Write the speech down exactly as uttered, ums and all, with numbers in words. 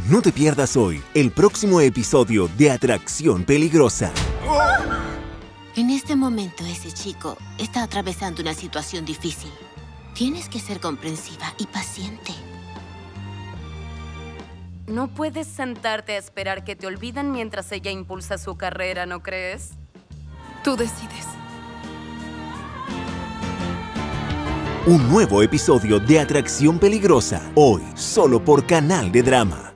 No te pierdas hoy el próximo episodio de Atracción Peligrosa. En este momento ese chico está atravesando una situación difícil. Tienes que ser comprensiva y paciente. No puedes sentarte a esperar que te olviden mientras ella impulsa su carrera, ¿no crees? Tú decides. Un nuevo episodio de Atracción Peligrosa, hoy solo por Canal de Drama.